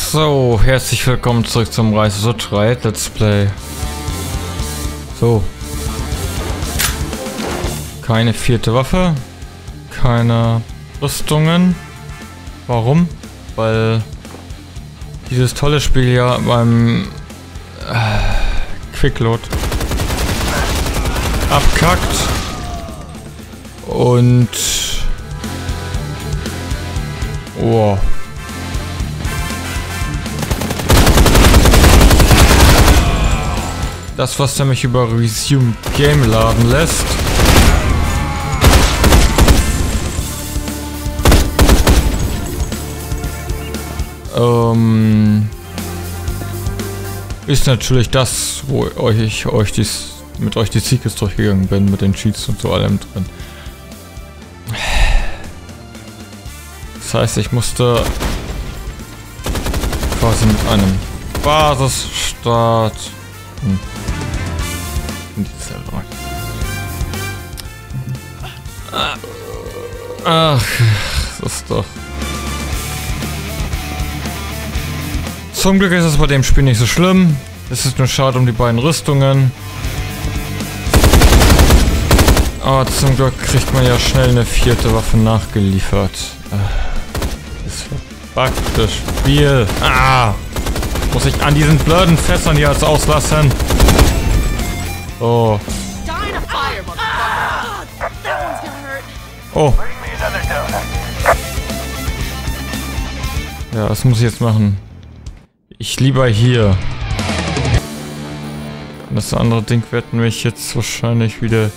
So, herzlich willkommen zurück zum Rise of the Triad Let's Play. So. Keine vierte Waffe. Keine Rüstungen. Warum? Weil dieses tolle Spiel ja beim Quickload abkackt. Und wow. Das, was der mich über Resume Game laden lässt. Ist natürlich das, wo ich mit euch die Secrets durchgegangen bin, mit den Cheats und so allem drin. Das heißt, ich musste quasi mit einem Basisstart in die Zelle rein. Ach, das ist doch... Zum Glück ist es bei dem Spiel nicht so schlimm. Es ist nur schade um die beiden Rüstungen. Aber zum Glück kriegt man ja schnell eine vierte Waffe nachgeliefert. Das verbuggte Spiel. Muss ich an diesen blöden Fässern hier jetzt auslassen? Oh. Oh. Ja, was muss ich jetzt machen? Ich lieber hier. Das andere Ding wird mich jetzt wahrscheinlich wieder...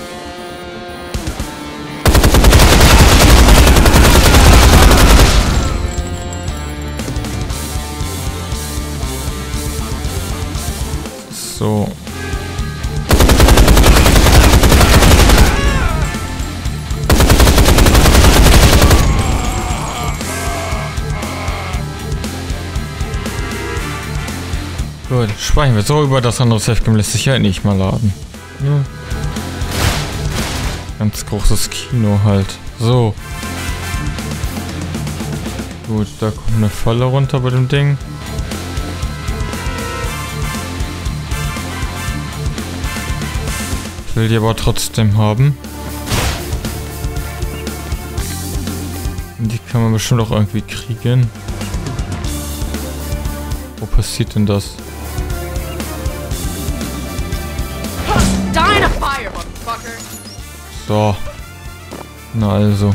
So. Gut, speichern wir so über das andere Safe-Game lässt sich ja nicht mal laden. Ja. Ganz großes Kino halt. So. Gut, da kommt eine Falle runter bei dem Ding. Ich will die aber trotzdem haben. Die kann man bestimmt auch irgendwie kriegen. Wo passiert denn das? So. Na also.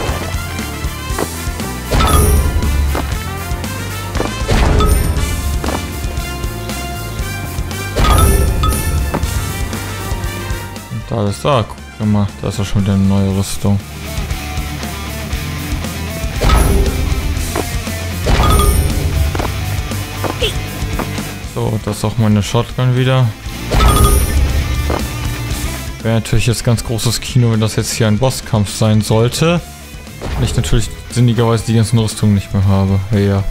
Und da ist da. Guck mal, da ist ja schon wieder eine neue Rüstung. So, das ist auch meine Shotgun wieder. Wäre natürlich jetzt ganz großes Kino, wenn das jetzt hier ein Bosskampf sein sollte. Und ich natürlich sinnigerweise die ganzen Rüstungen nicht mehr habe. Ja.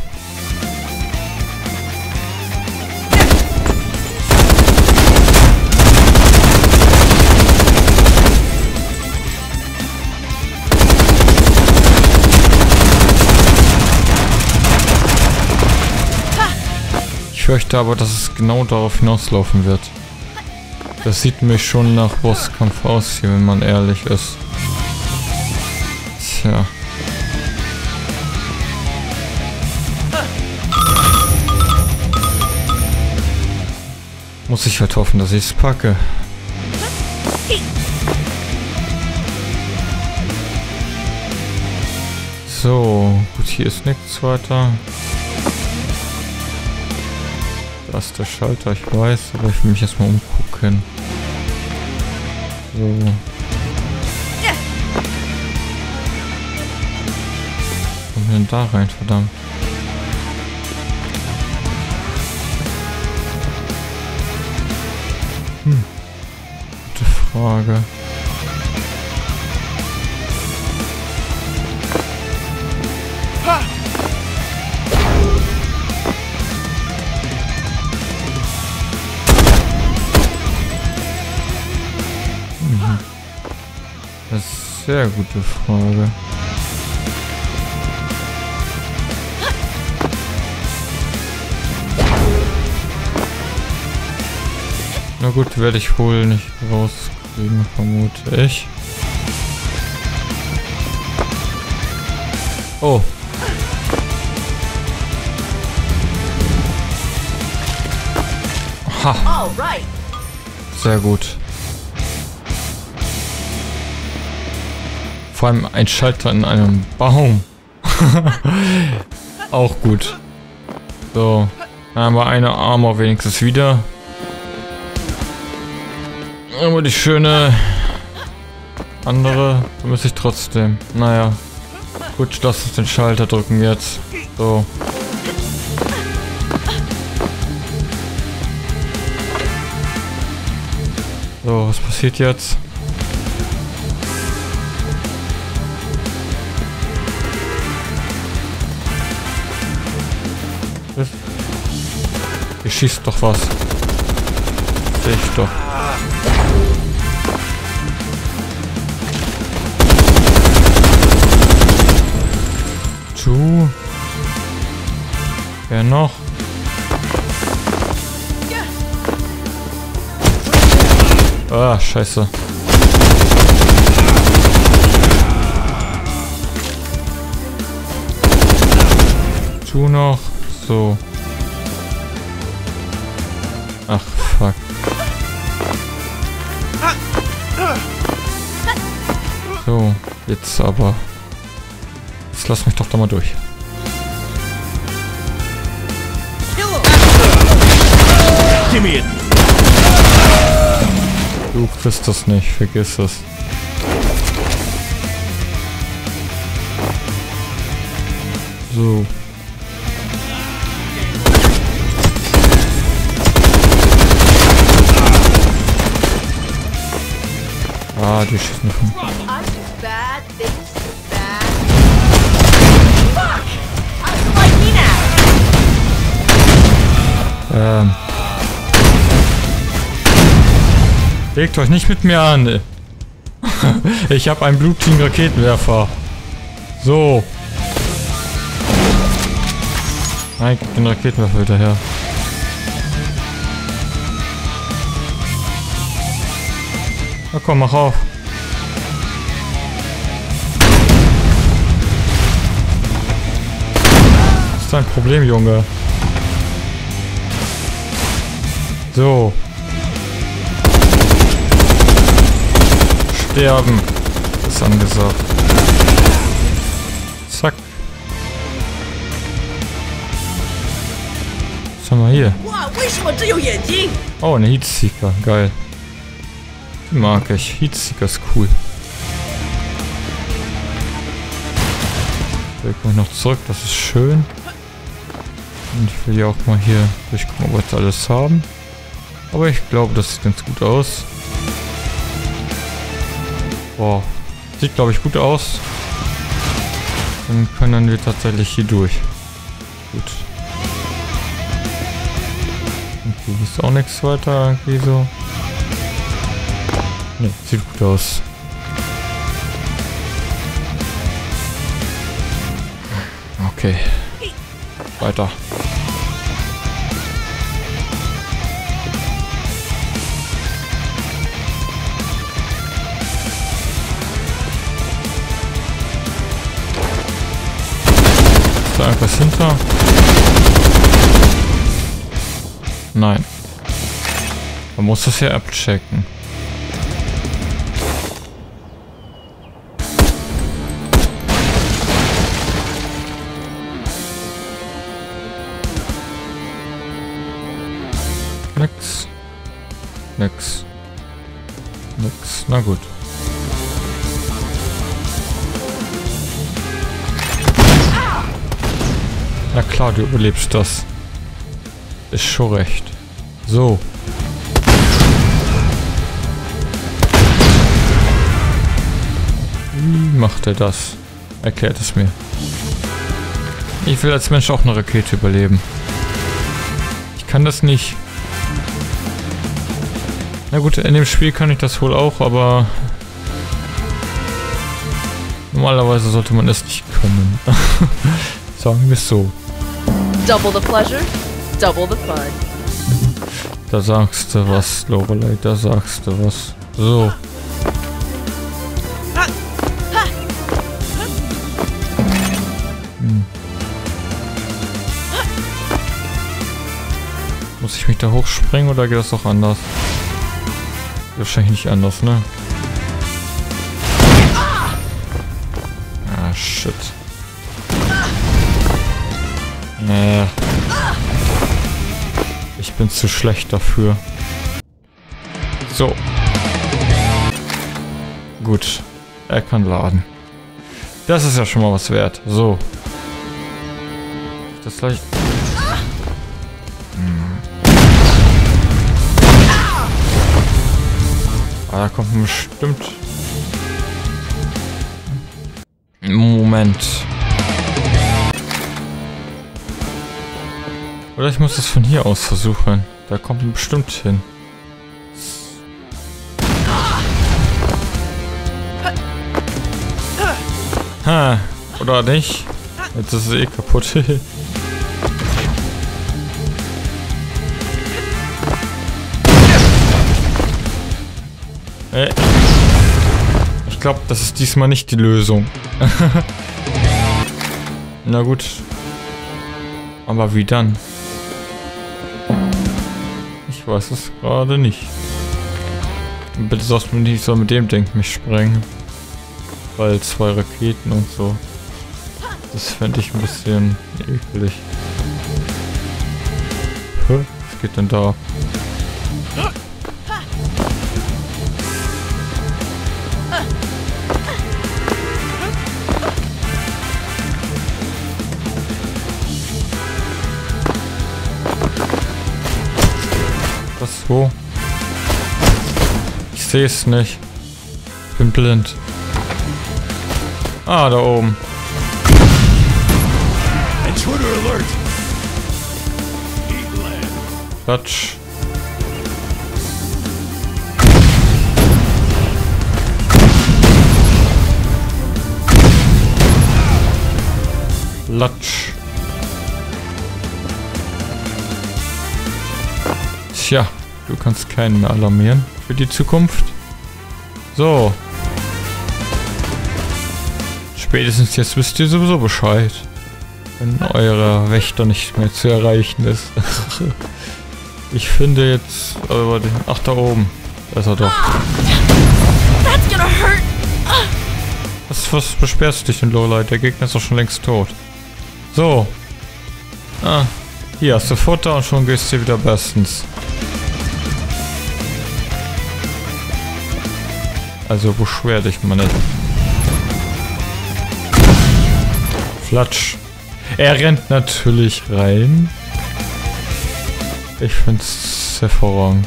Ich fürchte aber, dass es genau darauf hinauslaufen wird. Das sieht mich schon nach Bosskampf aus hier, wenn man ehrlich ist. Tja. Muss ich halt hoffen, dass ich es packe. So, gut, hier ist nichts weiter. Da ist der Schalter, ich weiß, aber ich will mich erstmal umgucken. So. Kommen wir denn da rein, verdammt? Gute Frage. Das ist eine sehr gute Frage. Na gut, werde ich wohl nicht rauskriegen, vermute ich. Oh. Ha. Sehr gut. Vor allem ein Schalter in einem Baum. Auch gut. So. Dann haben wir eine Armor wenigstens wieder. Aber die schöne andere müsste ich trotzdem. Naja. Gut, lass uns den Schalter drücken jetzt. So. So, was passiert jetzt? Hier schießt doch was. Sehe ich doch. Wer noch? Ah, scheiße. Tu noch. So. Ach, fuck. So, jetzt aber. Jetzt lass mich doch da mal durch. Du kriegst das nicht, vergiss es. So. Ah, die schießen nicht. Legt euch nicht mit mir an. Ich habe einen blutigen Raketenwerfer. So. Nein, gib den Raketenwerfer wieder her. Na komm, mach auf. Was ist dein Problem, Junge? So. Sterben. Ist angesagt. Zack. Was haben wir hier? Oh, eine Heatseeker. Geil. Die mag ich. Heatseeker ist cool. Wir kommen noch zurück. Das ist schön. Und ich will ja auch mal hier durchgucken, ob wir jetzt alles haben. Aber ich glaube, das sieht ganz gut aus. Boah. Sieht, glaube ich, gut aus. Dann können wir tatsächlich hier durch. Gut. Und hier ist auch nichts weiter irgendwie so. Ne, sieht gut aus. Okay. Weiter. Ist da irgendwas hinter? Nein. Man muss das hier abchecken. Nix. Nix. Nix. Na gut. Na klar, du überlebst das. Ist schon recht. So. Wie macht er das? Erklärt es mir. Ich will als Mensch auch eine Rakete überleben. Ich kann das nicht. Na gut, in dem Spiel kann ich das wohl auch, aber normalerweise sollte man es nicht können. Sagen wir es so. Double the pleasure, double the fun. Da sagst du was, Lorelei, da sagst du was. So. Muss ich mich da hochspringen oder geht das doch anders? Wahrscheinlich nicht anders, ne? Ah, shit. Ich bin zu schlecht dafür. So. Gut. Er kann laden. Das ist ja schon mal was wert. So. Das gleich... Da kommt man bestimmt... Moment. Oder ich muss es von hier aus versuchen. Da kommt man bestimmt hin. Ha, oder nicht? Jetzt ist es eh kaputt. Ich glaube, das ist diesmal nicht die Lösung. Na gut. Aber wie dann? Ich weiß es gerade nicht. Bitte sagst du mir nicht, ich soll mit dem Ding mich sprengen. Weil 2 Raketen und so. Das fände ich ein bisschen eklig. Was geht denn da? Was wo? Ich sehe es nicht. Ich bin blind. Ah, da oben. Quatsch. Latsch. Tja, du kannst keinen mehr alarmieren für die Zukunft. So. Spätestens jetzt wisst ihr sowieso Bescheid. Wenn euer Wächter nicht mehr zu erreichen ist. Ich finde jetzt... ach, da oben. Da ist er doch. Was beschwerst du dich denn, Lorelei? Der Gegner ist doch schon längst tot. So. Ah. Hier hast du Futter und schon gehst du wieder bestens. Also beschwer dich mal nicht. Flatsch. Er rennt natürlich rein. Ich find's hervorragend.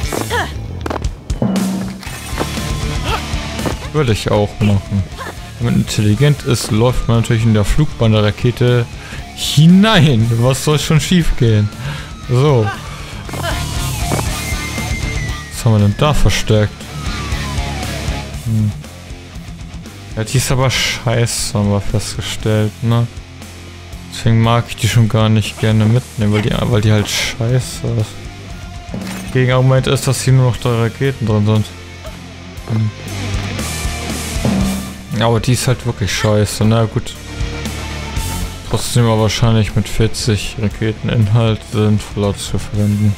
Würde ich auch machen. Wenn man intelligent ist, läuft man natürlich in der Flugbahn der Rakete hinein. Was soll schon schief gehen? So. Was haben wir denn da verstärkt? Ja, die ist aber scheiße, haben wir festgestellt, ne? Deswegen mag ich die schon gar nicht gerne mitnehmen, weil die halt scheiße ist. Gegenargument ist, dass hier nur noch 3 Raketen drin sind. Ja, aber die ist halt wirklich scheiße, na gut. Trotzdem aber wahrscheinlich mit 40 Raketen Inhalt sinnvoller zu verwenden.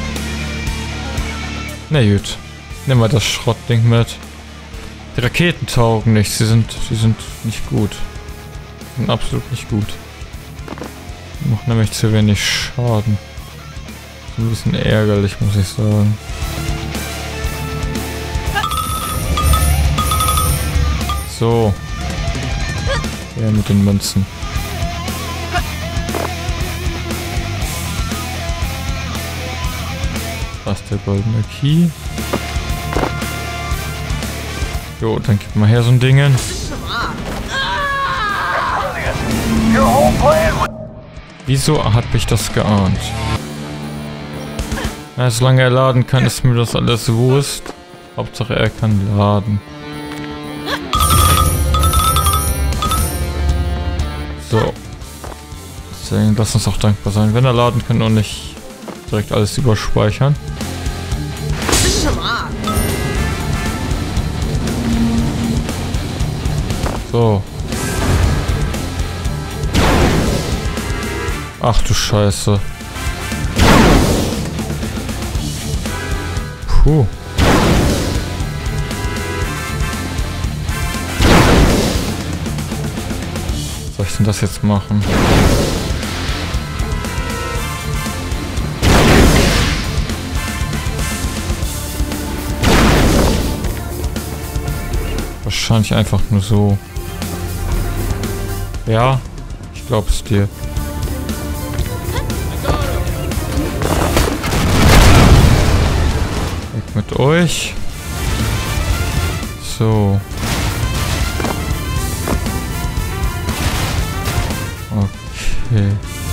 Na gut, nehmen wir das Schrottding mit. Die Raketen taugen nicht, sie sind nicht gut. Die sind absolut nicht gut. Die machen nämlich zu wenig Schaden. Ein bisschen ärgerlich, muss ich sagen. So. Ja, mit den Münzen. Da ist der goldene Key. Jo, dann gib mal her so ein Ding. Wieso hab ich das geahnt? Ja, solange er laden kann, ist mir das alles Wurst. Hauptsache er kann laden. So. Deswegen lass uns auch dankbar sein, wenn er laden kann und nicht Direkt alles überspeichern. So. Ach du Scheiße. Puh. Was soll ich denn das jetzt machen? Wahrscheinlich einfach nur so. Ja, ich glaub's dir. Weg mit euch. So. Okay.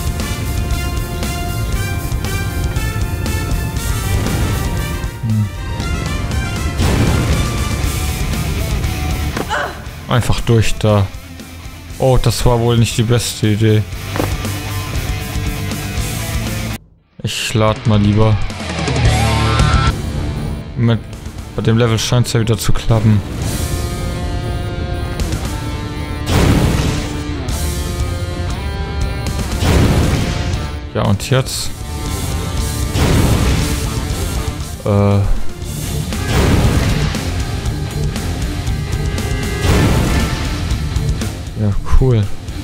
Einfach durch da. Oh, das war wohl nicht die beste Idee. Ich lade mal lieber. Bei dem Level scheint es ja wieder zu klappen. Ja, und jetzt? Ja, cool.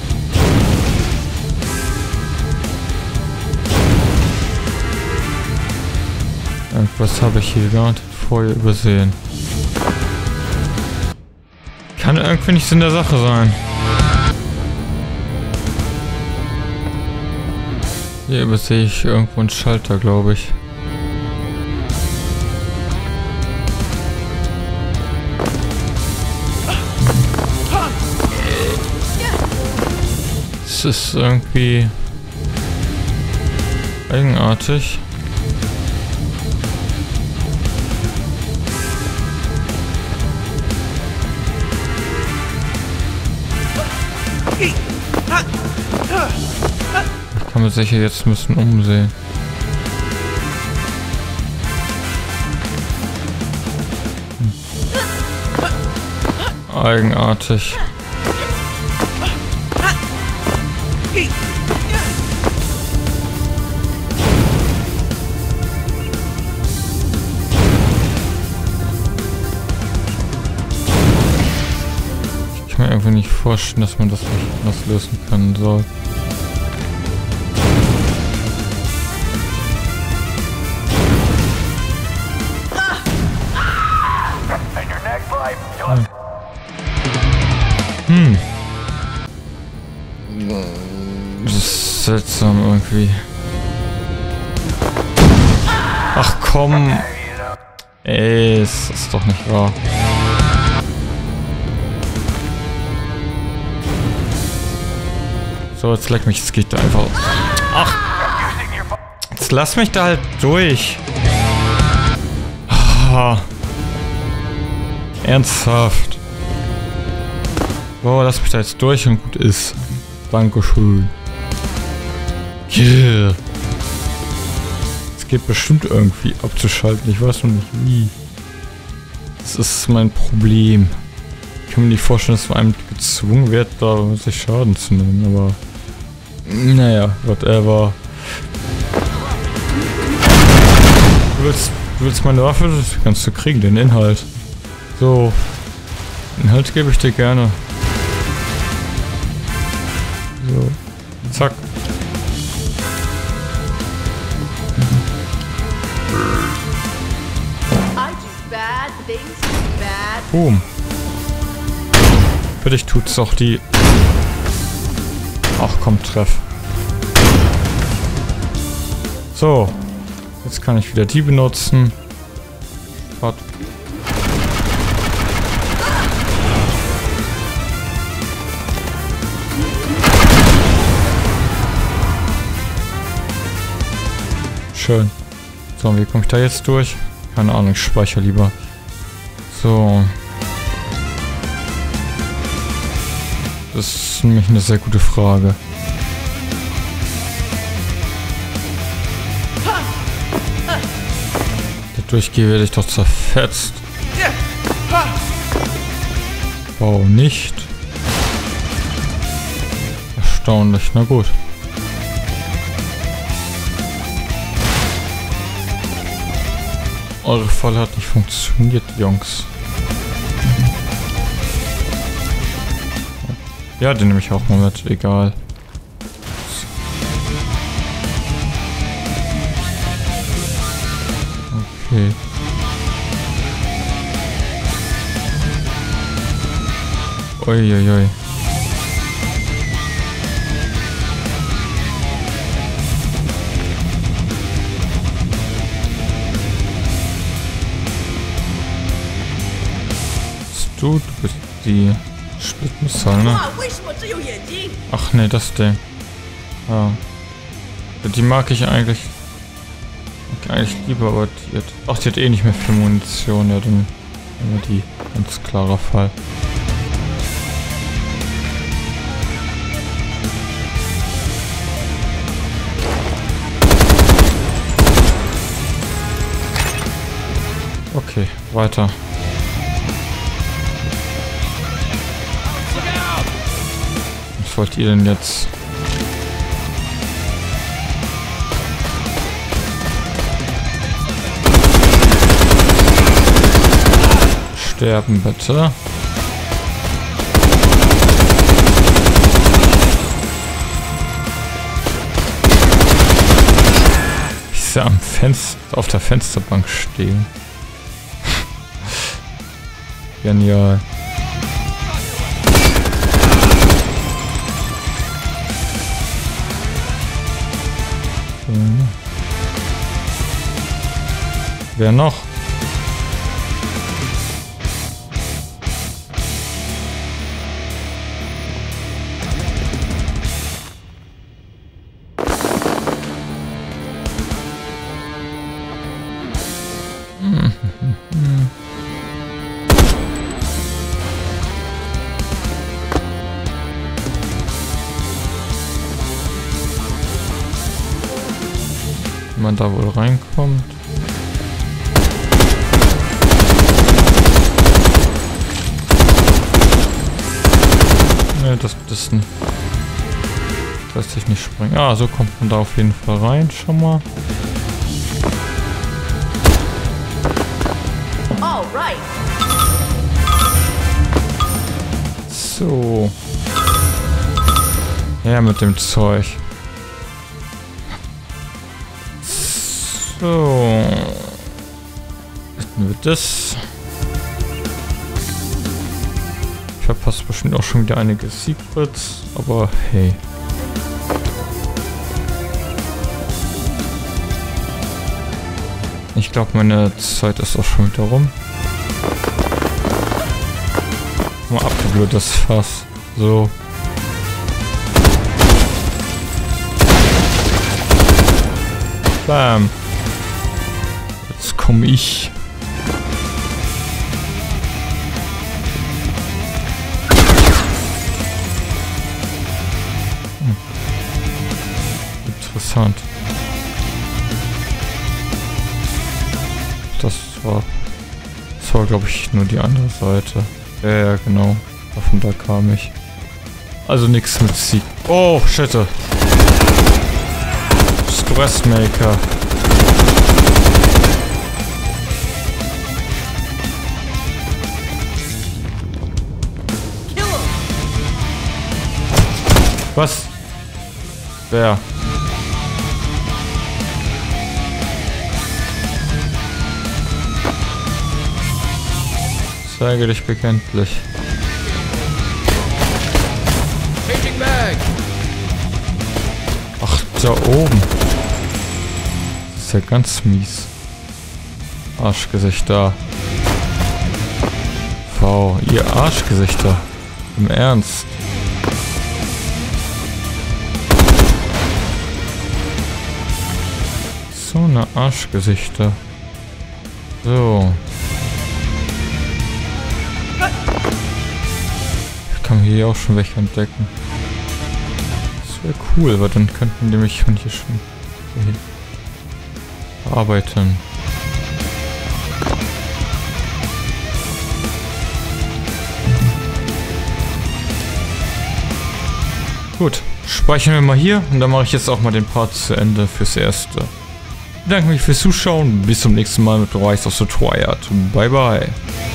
Irgendwas habe ich hier gerade vorher übersehen. Kann irgendwie nichts in der Sache sein. Hier übersehe ich irgendwo einen Schalter, glaube ich. Es ist irgendwie eigenartig. Ich kann mir sicher jetzt ein bisschen umsehen. Eigenartig. Ich kann mir irgendwie nicht vorstellen, dass man das nicht anders lösen können soll. Das ist seltsam irgendwie. Ach komm. Ey, es ist doch nicht wahr. So, jetzt leck mich, es geht da einfach. Ach. Jetzt lass mich da halt durch. Ah. Ernsthaft. So, lass mich da jetzt durch und gut ist. Dankeschön. Yeah. Es geht bestimmt irgendwie abzuschalten. Ich weiß noch nicht wie. Das ist mein Problem. Ich kann mir nicht vorstellen, dass man einem gezwungen wird, da sich Schaden zu nehmen, aber... Naja, whatever. Du willst meine Waffe? Das kannst du kriegen, den Inhalt. So. Inhalt gebe ich dir gerne. So. Zack. Boom. Für dich tut's doch die... Ach komm, treff. So. Jetzt kann ich wieder die benutzen. Warte. Schön. So, wie komme ich da jetzt durch? Keine Ahnung, ich speichere lieber. So. Das ist nämlich eine sehr gute Frage. durchgehe, werde ich doch zerfetzt. Oh, nicht. Erstaunlich, na gut. Eure Falle hat nicht funktioniert, Jungs. Ja, den nehme ich auch mal mit, egal. Okay. Uiuiui. Du bist die Splitmissile, ne? Ach ne, das Ding. Ja. Die mag ich eigentlich lieber, aber die hat... Ach, die hat eh nicht mehr viel Munition, ja, dann nehmen wir die. Ganz klarer Fall. Okay, weiter. Was wollt ihr denn jetzt? Sterben bitte. Ich sehe am Fenster, auf der Fensterbank stehen. Genial. Wer noch? Wie man da wohl reinkommt. Ne, das nicht. Das lässt sich nicht springen. Ah, so kommt man da auf jeden Fall rein, schon mal. So. Ja, mit dem Zeug. So. Hätten wir das. Ich verpasse bestimmt auch schon wieder einige Secrets, aber hey. Ich glaube, meine Zeit ist auch schon wieder rum. Mal abgeblöd das Fass. So. Bam. Jetzt komme ich. Interessant. Das war glaube ich nur die andere Seite. Ja, genau. Davon da kam ich. Also nichts mit Sieg. Oh, shit. Stressmaker. Was? Wer? Zeige dich bekenntlich. Ach, da oben. Das ist ja ganz mies. Arschgesichter. V, ihr Arschgesichter. Im Ernst. So eine Arschgesichter. So. Ich kann hier auch schon welche entdecken. Das wäre cool, weil dann könnten die mich von hier schon bearbeiten. Gut, speichern wir mal hier und dann mache ich jetzt auch mal den Part zu Ende fürs Erste. Ich bedanke mich fürs Zuschauen, bis zum nächsten Mal mit Rise of the Triad. Bye bye.